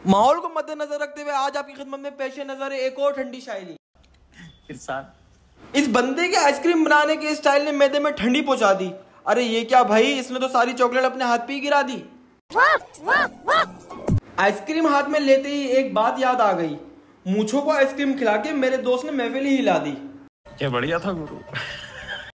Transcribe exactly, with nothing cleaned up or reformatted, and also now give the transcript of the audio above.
माहौल को मद्देनजर रखते हुए आज आपकी खिदमत में पेश नजर है एक और ठंडी शायरी। इस बंदे के आइसक्रीम बनाने के स्टाइल ने मैदे में ठंडी पहुंचा दी। अरे ये क्या भाई, इसने तो सारी चॉकलेट अपने हाथ पे ही गिरा दी। आइसक्रीम हाथ में लेते ही एक बात याद आ गई, मूंछों को आइसक्रीम खिला के मेरे दोस्त ने महफिल ही हिला दी। क्या बढ़िया था गुरु।